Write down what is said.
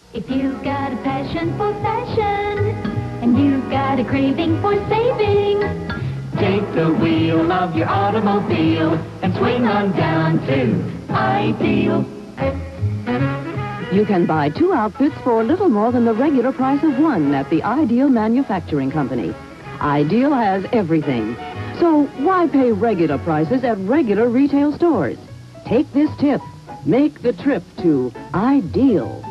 If you've got a passion for fashion, and you've got a craving for saving, take the wheel of your automobile and swing on down to Ideal. You can buy 2 outfits for a little more than the regular price of 1 at the Ideal Manufacturing Company. Ideal has everything. So why pay regular prices at regular retail stores? Take this tip. Make the trip to Ideal.